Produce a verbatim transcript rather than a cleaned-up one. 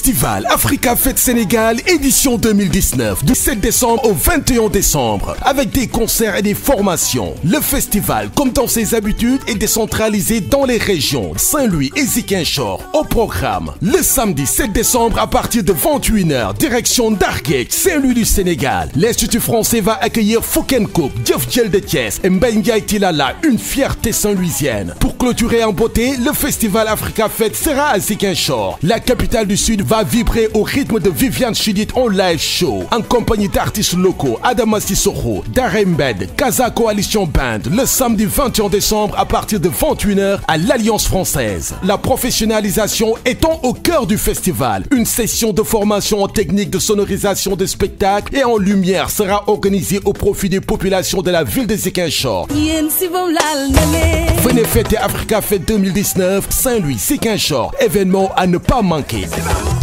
Festival Africa Fête Sénégal édition deux mille dix-neuf du sept décembre au vingt et un décembre avec des concerts et des formations. Le festival, comme dans ses habitudes, est décentralisé dans les régions Saint-Louis et Ziguinchor. Au programme, le samedi sept décembre à partir de vingt et une heures, direction Ndarguej, Saint-Louis du Sénégal. L'Institut français va accueillir Fouken Coupe, Diof Djel de Thiès et Mbaye Ndiaye Tilala, une fierté saint-louisienne. Pour clôturer en beauté, le festival Africa Fête sera à Ziguinchor. La capitale du Sud va vibrer au rythme de Viviane Chidid en live show, en compagnie d'artistes locaux Adama Sissoko, Darembed, Casa Coalition Band, le samedi vingt et un décembre à partir de vingt et une heures à l'Alliance Française. La professionnalisation étant au cœur du festival, une session de formation en technique de sonorisation de spectacles et en lumière sera organisée au profit des populations de la ville de Ziguinchor. Venez fêter Africa Fête deux mille dix-neuf, Saint-Louis, Ziguinchor, événement à ne pas manquer.